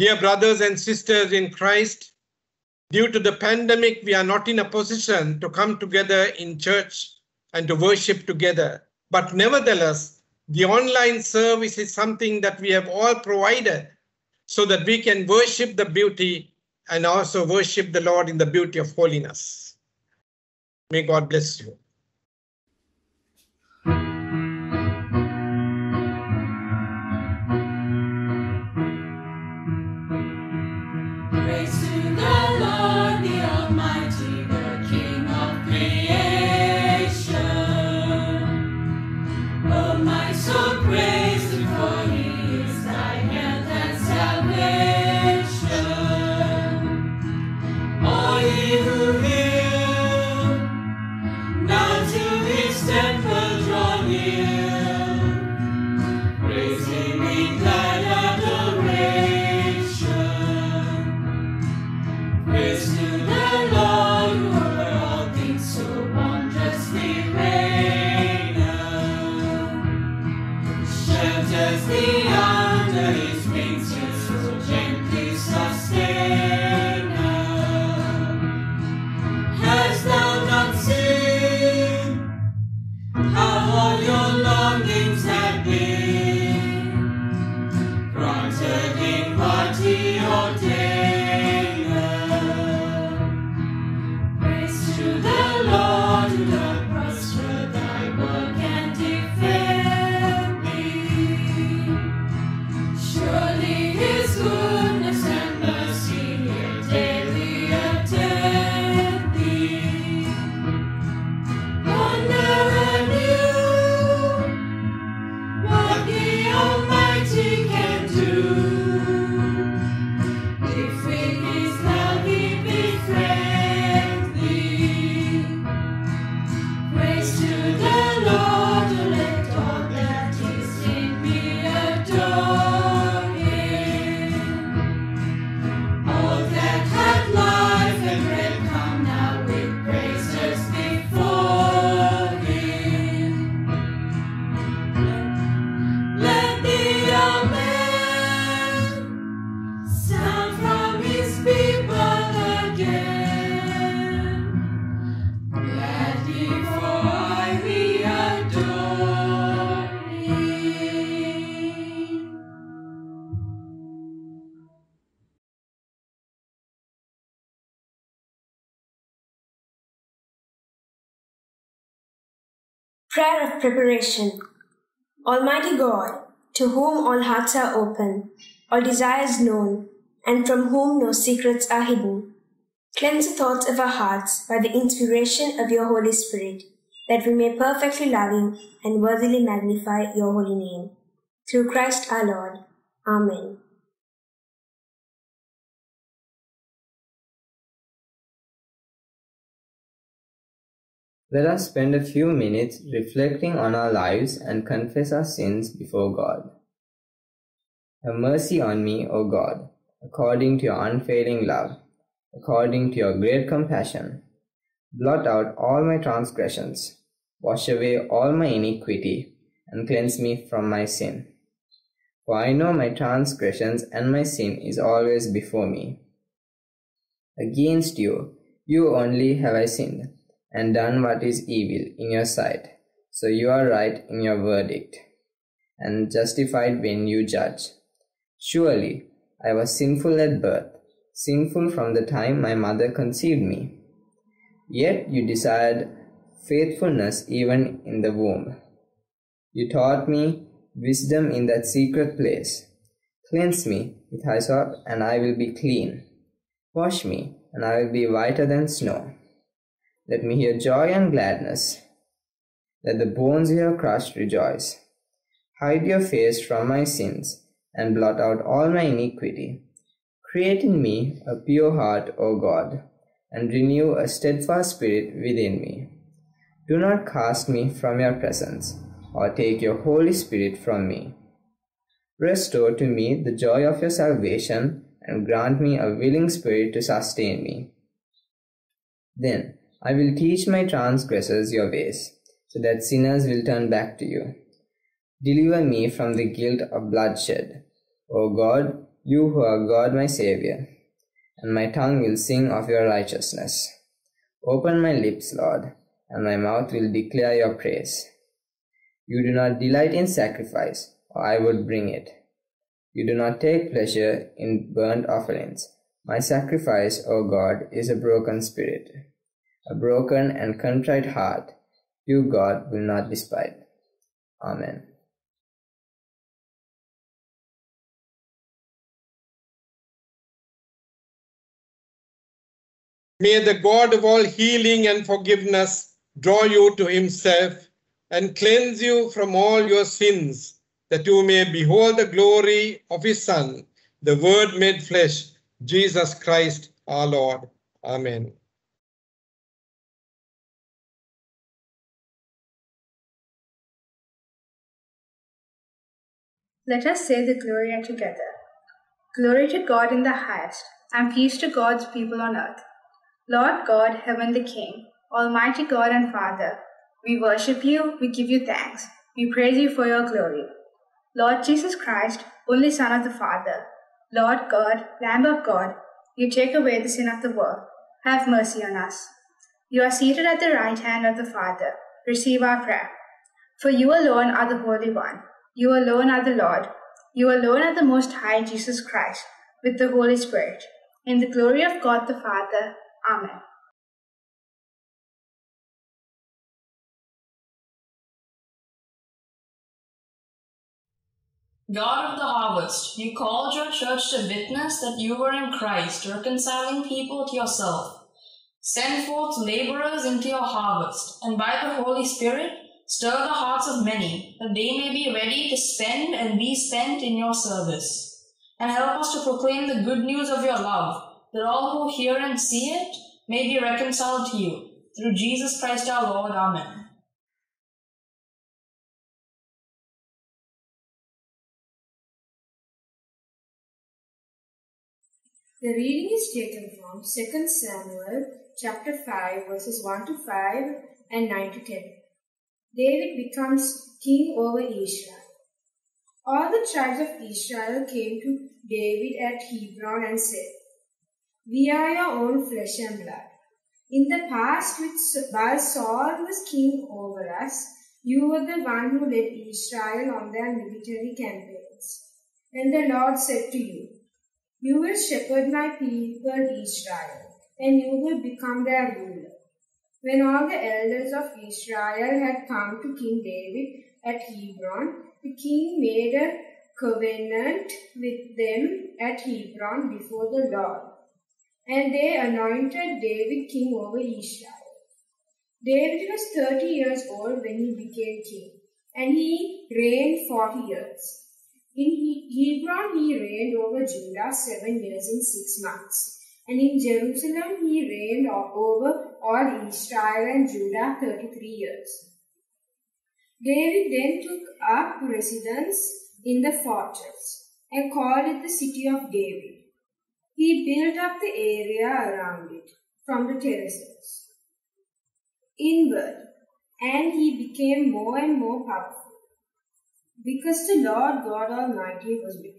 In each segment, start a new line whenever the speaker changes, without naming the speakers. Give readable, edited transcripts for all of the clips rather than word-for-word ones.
Dear brothers and sisters in Christ, due to the pandemic, we are not in a position to come together in church and to worship together. But nevertheless, the online service is something that we have all provided so that we can worship the beauty and also worship the Lord in the beauty of holiness. May God bless you.
Praise to the Lord, the Almighty, the King of creation. Oh, my soul, praise Him, for He is thy health and salvation. All ye who hear, now to His temple draw near. Praise Him in glad adoration. Praise to the Lord, who over all things so wondrously reigneth. Shelters thee under His wings, yet so gently sustaineth. Hast thou not seen how all your longings have been granted in what He ordained? Praise to the Lord, who doth prosper thy work and defend thee. Surely His goodness and mercy here daily attend thee. Wonder anew what the Almighty can do, if with His love He befriend thee. Praise to the Lord, oh, let all that is in me adore Him. All that hath life and breath, come now with praises before Him. Let the Amen sound from His people again. Gladly for we adore Him.
Prayer of Preparation. Almighty God, to whom all hearts are open, all desires known, and from whom no secrets are hidden, cleanse the thoughts of our hearts by the inspiration of your Holy Spirit, that we may perfectly love you and worthily magnify your holy name. Through Christ our Lord. Amen.
Let us spend a few minutes reflecting on our lives and confess our sins before God. Have mercy on me, O God, according to your unfailing love, according to your great compassion. Blot out all my transgressions, wash away all my iniquity, and cleanse me from my sin. For I know my transgressions, and my sin is always before me. Against you, you only have I sinned, and done what is evil in your sight, so you are right in your verdict, and justified when you judge. Surely I was sinful at birth, sinful from the time my mother conceived me. Yet you desired faithfulness even in the womb. You taught me wisdom in that secret place. Cleanse me with hyssop, and I will be clean. Wash me, and I will be whiter than snow. Let me hear joy and gladness. Let the bones you have crushed rejoice. Hide your face from my sins, and blot out all my iniquity. Create in me a pure heart, O God, and renew a steadfast spirit within me. Do not cast me from your presence, or take your Holy Spirit from me. Restore to me the joy of your salvation, and grant me a willing spirit to sustain me. Then I will teach my transgressors your ways, so that sinners will turn back to you. Deliver me from the guilt of bloodshed. O God, you who are God my Saviour, and my tongue will sing of your righteousness. Open my lips, Lord, and my mouth will declare your praise. You do not delight in sacrifice, or I would bring it. You do not take pleasure in burnt offerings. My sacrifice, O God, is a broken spirit. A broken and contrite heart, you, God, will not despise. Amen.
May the God of all healing and forgiveness draw you to himself and cleanse you from all your sins, that you may behold the glory of his Son, the Word made flesh, Jesus Christ our Lord. Amen.
Let us say the Gloria together. Glory to God in the highest, and peace to God's people on earth. Lord God, Heavenly King, Almighty God and Father, we worship you, we give you thanks, we praise you for your glory. Lord Jesus Christ, only Son of the Father, Lord God, Lamb of God, you take away the sin of the world. Have mercy on us. You are seated at the right hand of the Father. Receive our prayer. For you alone are the Holy One. You alone are the Lord. You alone are the Most High Jesus Christ, with the Holy Spirit. In the glory of God the Father. Amen.
God of the harvest, you called your church to witness that you were in Christ, reconciling people to yourself. Send forth laborers into your harvest, and by the Holy Spirit, stir the hearts of many, that they may be ready to spend and be spent in your service. And help us to proclaim the good news of your love, that all who hear and see it may be reconciled to you. Through Jesus Christ our Lord. Amen.
The reading is taken from 2 Samuel chapter 5 verses 1 to 5 and 9 to 10. David becomes king over Israel. All the tribes of Israel came to David at Hebron and said, "We are your own flesh and blood. In the past, while Saul was king over us, you were the one who led Israel on their military campaigns. And the Lord said to you, 'You will shepherd my people Israel, and you will become their ruler.' When all the elders of Israel had come to King David at Hebron, the king made a covenant with them at Hebron before the Lord, and they anointed David king over Israel. David was 30 years old when he became king, and he reigned 40 years. In Hebron he reigned over Judah 7 years and 6 months, and in Jerusalem he reigned over all Israel and Judah 33 years. David then took up residence in the fortress and called it the City of David. He built up the area around it from the terraces inward, and he became more and more powerful, because the Lord God Almighty was with him.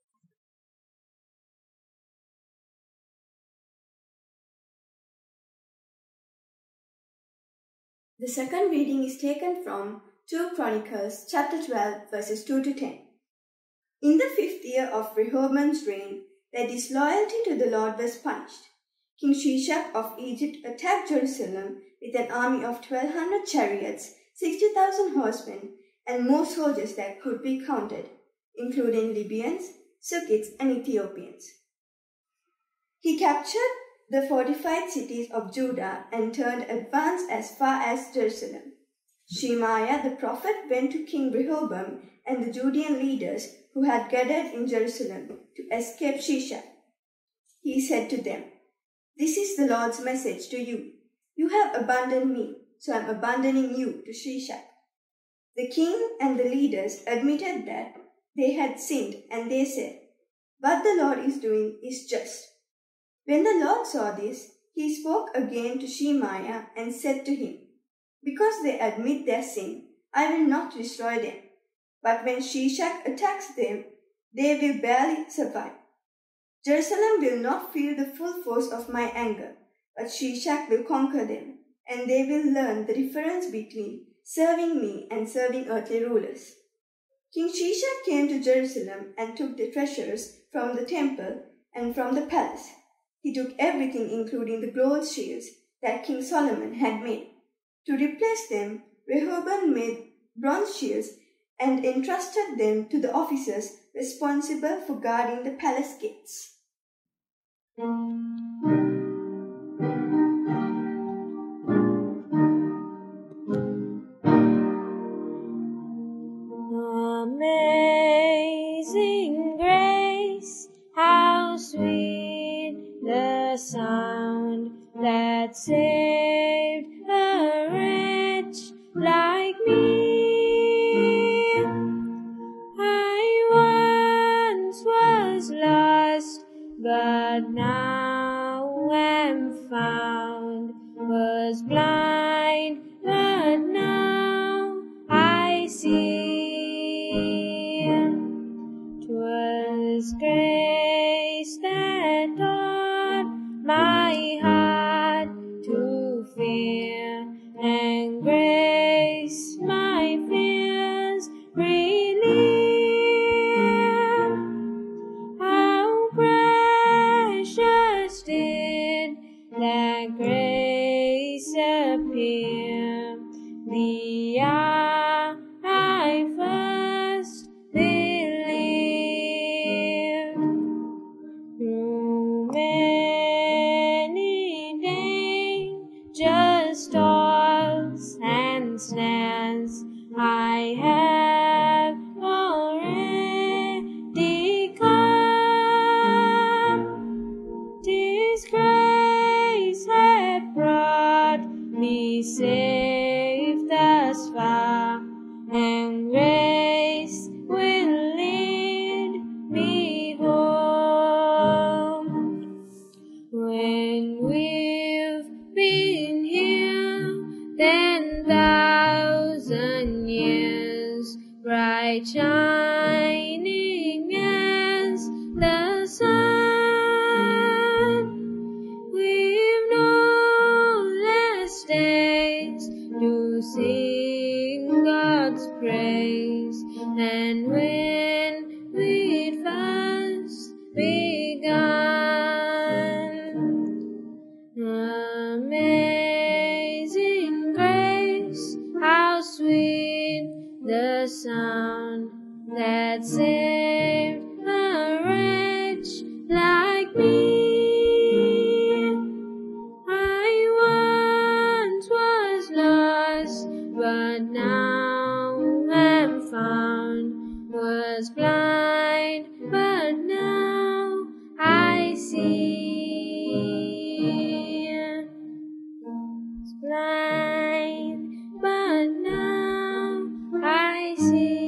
The second reading is taken from 2 Chronicles chapter 12 verses 2 to 10. In the 5th year of Rehoboam's reign, their disloyalty to the Lord was punished. King Shishak of Egypt attacked Jerusalem with an army of 1,200 chariots, 60,000 horsemen, and more soldiers that could be counted, including Libyans, Sukkites, and Ethiopians. He captured the fortified cities of Judah and turned advance as far as Jerusalem. Shemaiah the prophet went to King Rehoboam and the Judean leaders who had gathered in Jerusalem to escape Shishak. He said to them, "This is the Lord's message to you. You have abandoned me, so I am abandoning you to Shishak." The king and the leaders admitted that they had sinned, and they said, "What the Lord is doing is just." When the Lord saw this, he spoke again to Shemaiah and said to him, "Because they admit their sin, I will not destroy them. But when Shishak attacks them, they will barely survive.
Jerusalem will not feel the full force of my anger, but Shishak will conquer them, and they will learn the difference between serving me and serving earthly rulers. King Shishak came to Jerusalem and took the treasures from the temple and from the palace. He took everything, including the gold shields that King Solomon had made. To replace them, Rehoboam made bronze shields and entrusted them to the officers responsible for guarding the palace gates.
Amazing grace, how sweet the sound that saved a wretch like me. I once was lost, but now am found, was blind, but now I see. 'Twas grace that taught my heart to fear, and grace my fears relieved. How precious did that grace appear the hour I first believed. Through many dangers, toils, and snares, I have already come. 'Tis grace hath brought me safe thus far, and grace will lead me home. When we've been here 10,000 years, bright shining as the sun, we've no less days to sing God's praise than when we'd first begun. Amazing grace, how sweet the sound that saved a wretch like me. I once was lost, but now am found, was blind, but now I see. Was blind, but now I see.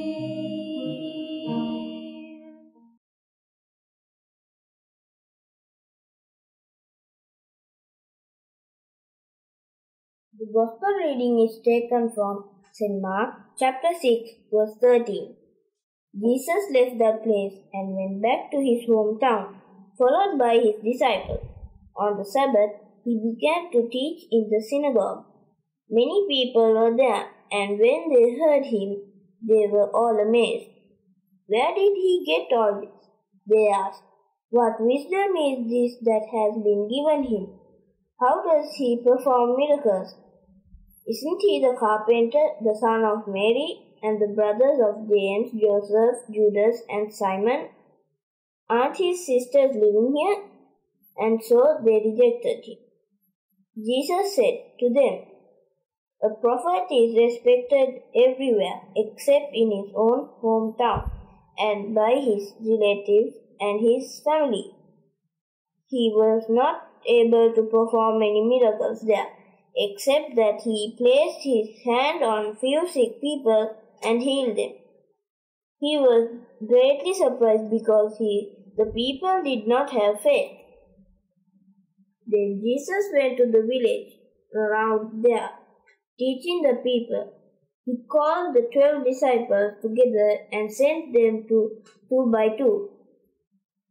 The Gospel reading is taken from St. Mark chapter 6 verse 13. Jesus left that place and went back to his hometown, followed by his disciples. On the Sabbath, he began to teach in the synagogue. Many people were there, and when they heard him, they were all amazed. Where did he get all this? They asked. What wisdom is this that has been given him? How does he perform miracles? Isn't he the carpenter, the son of Mary, and the brothers of James, Joseph, Judas, and Simon? Aren't his sisters living here? And so they rejected him. Jesus said to them, a prophet is respected everywhere except in his own hometown and by his relatives and his family. He was not able to perform any miracles there, except that he placed his hand on few sick people and healed them. He was greatly surprised because the people did not have faith. Then Jesus went to the village around there, teaching the people. He called the 12 disciples together and sent them two by two.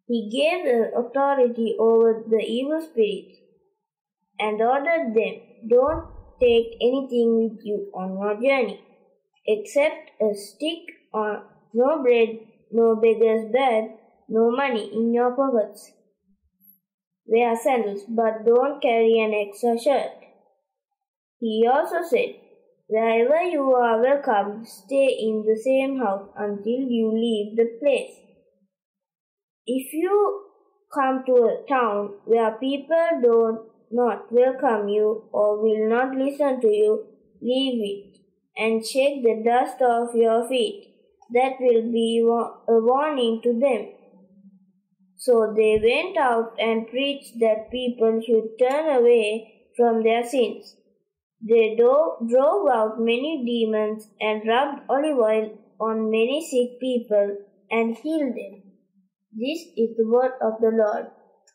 He gave them authority over the evil spirits and ordered them, "Don't take anything with you on your journey, except a stick or no bread, no beggar's bag, no money in your pockets. Wear sandals, but don't carry an extra shirt." He also said, "Wherever you are welcome, stay in the same house until you leave the place. If you come to a town where people do not welcome you or will not listen to you, leave it and shake the dust off your feet. That will be a warning to them." So they went out and preached that people should turn away from their sins. They drove out many demons and rubbed olive oil on many sick people and healed them. This is the word of the Lord.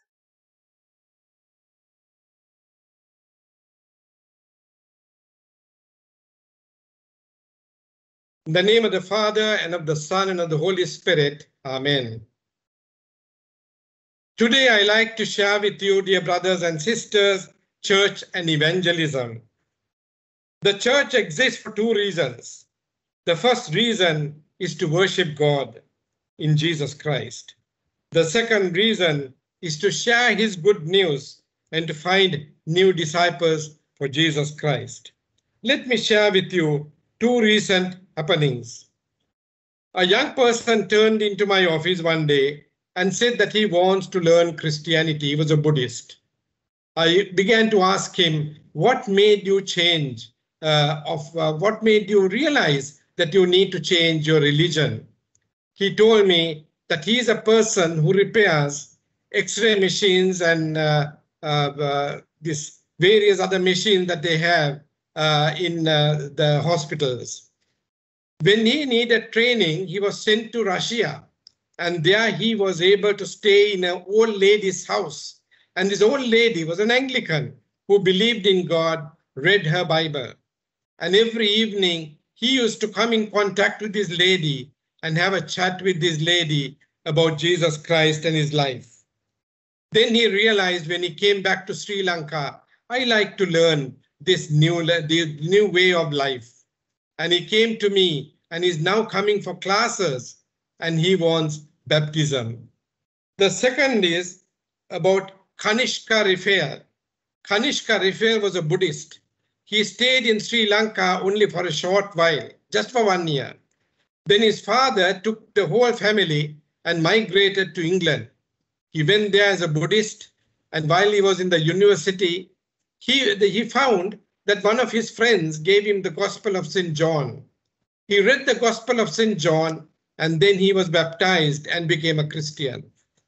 In the name of the Father, and of the Son, and of the Holy Spirit. Amen. Today I like to share with you, dear brothers and sisters, church and evangelism. The church exists for two reasons. The first reason is to worship God in Jesus Christ. The second reason is to share his good news and to find new disciples for Jesus Christ. Let me share with you two recent happenings. A young person turned into my office one day and said that he wants to learn Christianity. He was a Buddhist. I began to ask him, what made you change? What made you realize that you need to change your religion? He told me that he is a person who repairs X-ray machines and this various other machines that they have in the hospitals. When he needed training, he was sent to Russia, and there he was able to stay in an old lady's house. And this old lady was an Anglican who believed in God, read her Bible. And every evening he used to come in contact with this lady and have a chat with this lady about Jesus Christ and his life. Then he realized when he came back to Sri Lanka, I like to learn this new way of life. And he came to me and is now coming for classes, and he wants baptism. The second is about Kanishka Raphael. Kanishka Raphael was a Buddhist. He stayed in Sri Lanka only for a short while, just for 1 year. Then his father took the whole family and migrated to England. He went there as a Buddhist, and while he was in the university, he found that one of his friends gave him the Gospel of St. John. He read the Gospel of St. John, and then he was baptized and became a Christian.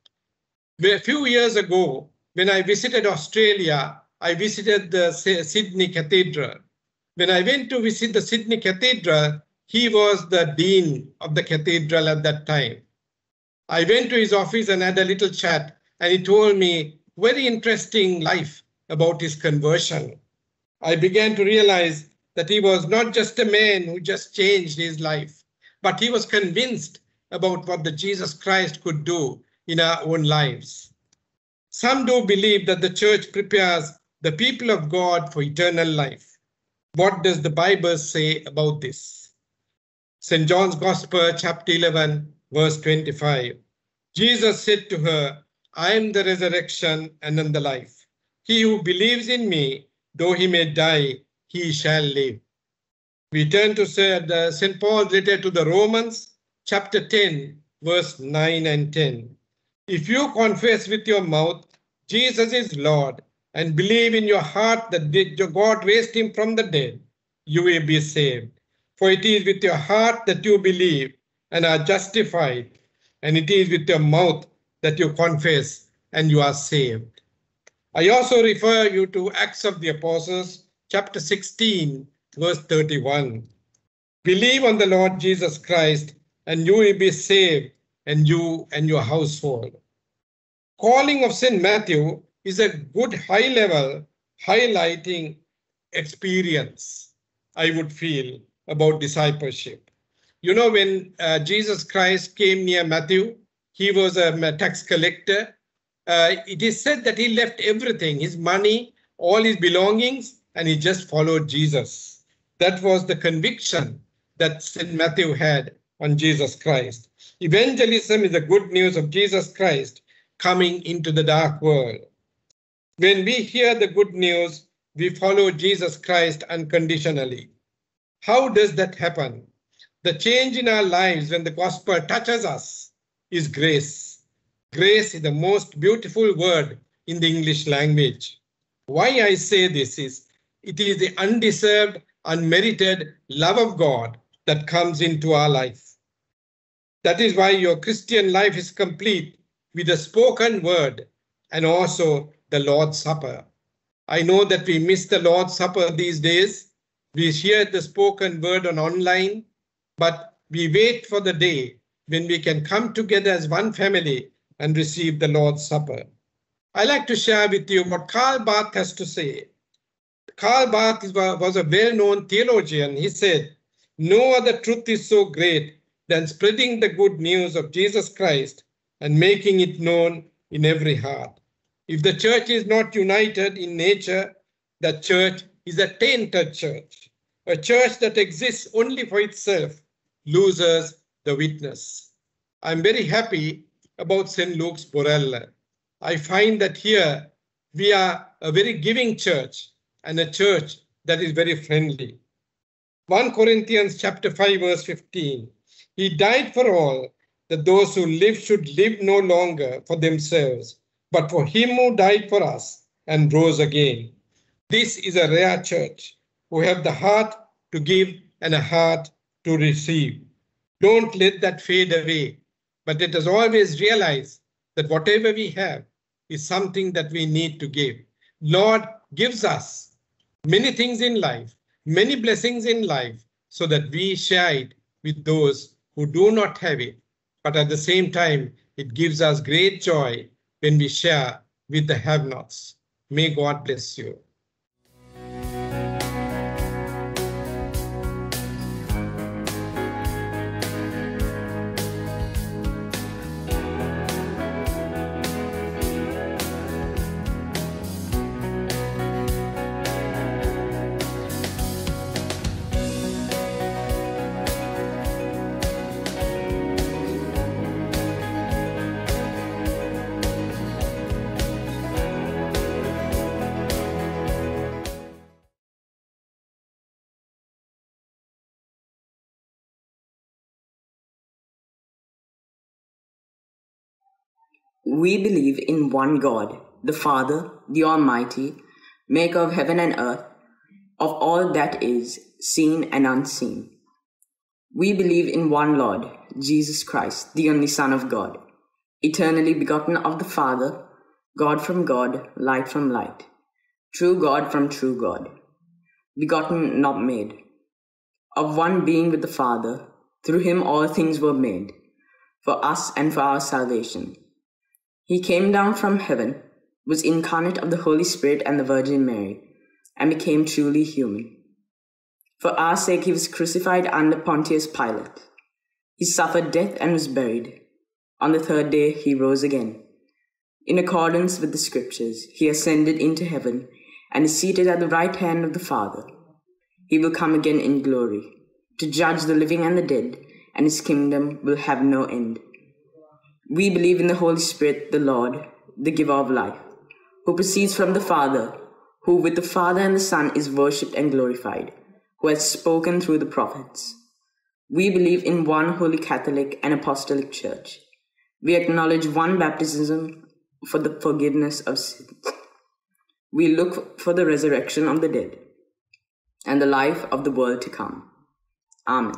A few years ago, when I visited Australia, I visited the Sydney Cathedral. When I went to visit the Sydney Cathedral, he was the dean of the cathedral at that time. I went to his office and had a little chat, and he told me very interesting life about his conversion. I began to realize that he was not just a man who just changed his life, but he was convinced about what the Jesus Christ could do in our own lives. Some do believe that the church prepares the people of God for eternal life. What does the Bible say about this? St. John's Gospel, chapter 11, verse 25. Jesus said to her, "I am the resurrection and the life. He who believes in me, though he may die, he shall live." We turn to St. Paul's letter to the Romans, chapter 10, verse 9 and 10. If you confess with your mouth Jesus is Lord and believe in your heart that God raised him from the dead, you will be saved. For it is with your heart that you believe and are justified, and it is with your mouth that you confess and you are saved. I also refer you to Acts of the Apostles, chapter 16, verse 31. Believe on the Lord Jesus Christ, and you will be saved, and you and your household. Calling of St. Matthew is a good high-level highlighting experience, I would feel, about discipleship. You know, when Jesus Christ came near Matthew, He was a tax collector. It is said that he left everything, his money, all his belongings, and he just followed Jesus. That was the conviction that St. Matthew had on Jesus Christ. Evangelism is the good news of Jesus Christ coming into the dark world. When we hear the good news, we follow Jesus Christ unconditionally. How does that happen? The change in our lives when the gospel touches us is grace. Grace is the most beautiful word in the English language. Why I say this is, it is the undeserved, unmerited love of God that comes into our life. That is why your Christian life is complete with the spoken word and also the Lord's Supper. I know that we miss the Lord's Supper these days. We hear the spoken word on online, but we wait for the day when we can come together as one family and receive the Lord's Supper. I like to share with you what Karl Barth has to say. Karl Barth was a well-known theologian. He said, "No other truth is so great than spreading the good news of Jesus Christ and making it known in every heart. If the church is not united in nature, the church is a tainted church. A church that exists only for itself loses the witness." I'm very happy about St. Luke's Borrella. I find that here we are a very giving church and a church that is very friendly. 1 Corinthians chapter 5 verse 15. He died for all, that those who live should live no longer for themselves, but for him who died for us and rose again. This is a rare church who have the heart to give and a heart to receive. Don't let that fade away, but let us always realize that whatever we have is something that we need to give. Lord gives us many things in life, many blessings in life, so that we share it with those who do not have it. But at the same time, it gives us great joy when we share with the have-nots. May God bless you.
We believe in one God, the Father, the Almighty, maker of heaven and earth, of all that is, seen and unseen. We believe in one Lord, Jesus Christ, the only Son of God, eternally begotten of the Father, God from God, light from light, true God from true God, begotten, not made, of one being with the Father. Through him all things were made, for us and for our salvation. He came down from heaven, was incarnate of the Holy Spirit and the Virgin Mary, and became truly human. For our sake he was crucified under Pontius Pilate. He suffered death and was buried. On the third day he rose again. In accordance with the Scriptures, he ascended into heaven and is seated at the right hand of the Father. He will come again in glory, to judge the living and the dead, and his kingdom will have no end. We believe in the Holy Spirit, the Lord, the giver of life, who proceeds from the Father, who with the Father and the Son is worshipped and glorified, who has spoken through the prophets. We believe in one holy Catholic and Apostolic Church. We acknowledge one baptism for the forgiveness of sins. We look for the resurrection of the dead and the life of the world to come. Amen.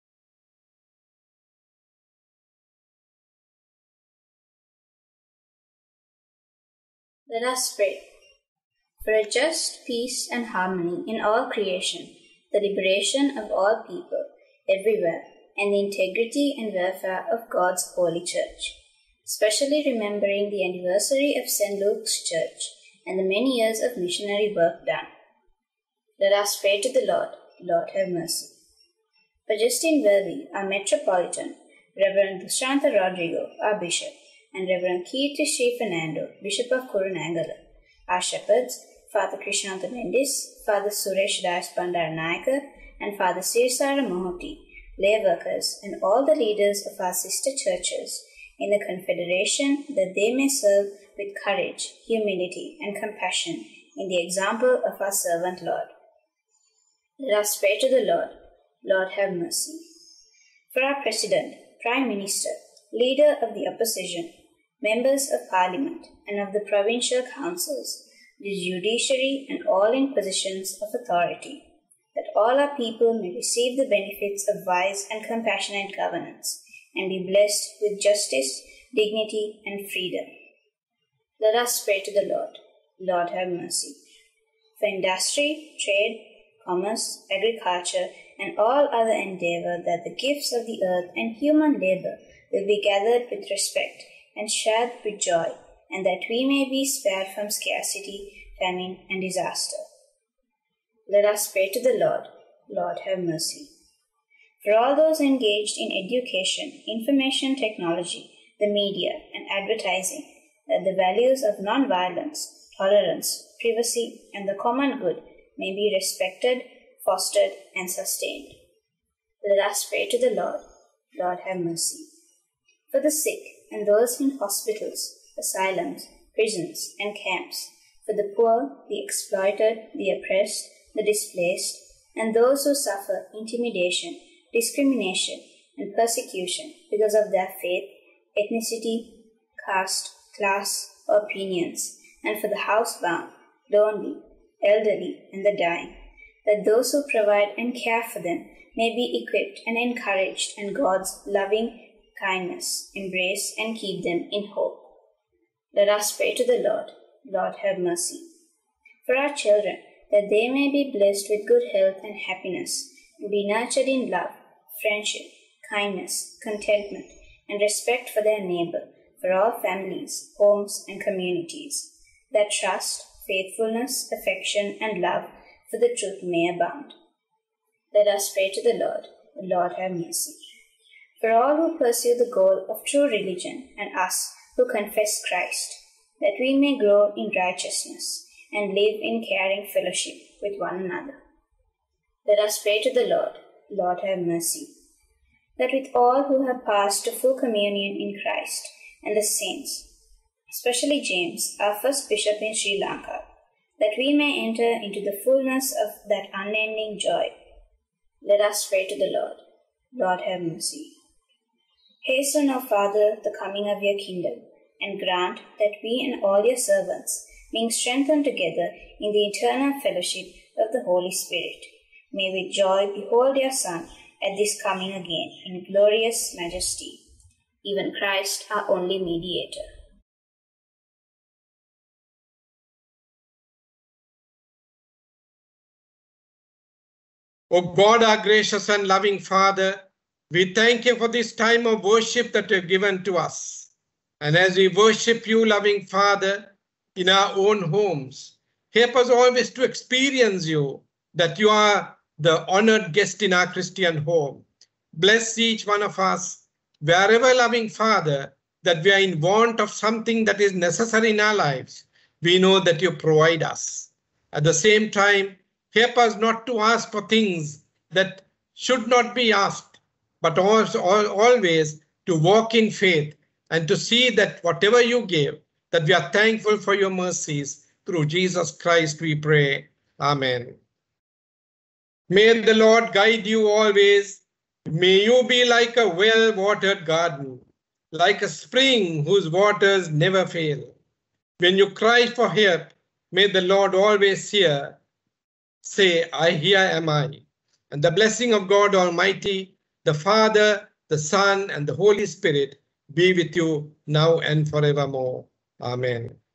Let us pray. For a just peace and harmony in all creation, the liberation of all people everywhere, and the integrity and welfare of God's holy church, especially remembering the anniversary of St. Luke's Church and the many years of missionary work done. Let us pray to the Lord. Lord, have mercy. For Justine Welby, our Metropolitan, Reverend Dushyanta Rodrigo, our Bishop, and Reverend Kirti Sri Fernando, Bishop of Kurunangala. Our shepherds, Father Krishnanta Mendis, Father Suresh Das Bandaranayaka, and Father Sirisara Mohoti, lay workers, and all the leaders of our sister churches in the Confederation, that they may serve with courage, humility, and compassion in the example of our servant Lord. Let us pray to the Lord. Lord, have mercy. For our President, Prime Minister, Leader of the Opposition, Members of Parliament, and of the Provincial Councils, the Judiciary, and all in positions of authority, that all our people may receive the benefits of wise and compassionate governance, and be blessed with justice, dignity, and freedom. Let us pray to the Lord. Lord, have mercy. For industry, trade, commerce, agriculture, and all other endeavor, that the gifts of the earth and human labor will be gathered with respect and shared with joy, and that we may be spared from scarcity, famine, and disaster. Let us pray to the Lord. Lord, have mercy. For all those engaged in education, information technology, the media, and advertising, that the values of non-violence, tolerance, privacy, and the common good may be respected, fostered, and sustained. Let us pray to the Lord. Lord, have mercy. For the sick and those in hospitals, asylums, prisons, and camps, for the poor, the exploited, the oppressed, the displaced, and those who suffer intimidation, discrimination, and persecution because of their faith, ethnicity, caste, class, or opinions, and for the housebound, lonely, elderly, and the dying, that those who provide and care for them may be equipped and encouraged in God's loving kindness, embrace and keep them in hope. Let us pray to the Lord. Lord, have mercy. For our children, that they may be blessed with good health and happiness, and be nurtured in love, friendship, kindness, contentment, and respect for their neighbor, for all families, homes, and communities, that trust, faithfulness, affection, and love for the truth may abound. Let us pray to the Lord. Lord, have mercy. For all who pursue the goal of true religion, and us who confess Christ, that we may grow in righteousness and live in caring fellowship with one another. Let us pray to the Lord. Lord, have mercy. That with all who have passed to full communion in Christ, and the saints, especially James, our first bishop in Sri Lanka, that we may enter into the fullness of that unending joy. Let us pray to the Lord. Lord, have mercy. Hasten, O Father, the coming of your kingdom, and grant that we and all your servants, being strengthened together in the eternal fellowship of the Holy Spirit, may with joy behold your Son at this coming again in glorious majesty, even Christ our only mediator.
O God, our gracious and loving Father, we thank you for this time of worship that you have given to us. And as we worship you, loving Father, in our own homes, help us always to experience you, that you are the honored guest in our Christian home. Bless each one of us, wherever, loving Father, that we are in want of something that is necessary in our lives. We know that you provide us. At the same time, help us not to ask for things that should not be asked, but also always to walk in faith and to see that whatever you give, that we are thankful for your mercies. Through Jesus Christ we pray. Amen. May the Lord guide you always. May you be like a well-watered garden, like a spring whose waters never fail. When you cry for help, may the Lord always hear. Say, here am I. And the blessing of God Almighty, the Father, the Son, and the Holy Spirit be with you now and forevermore. Amen.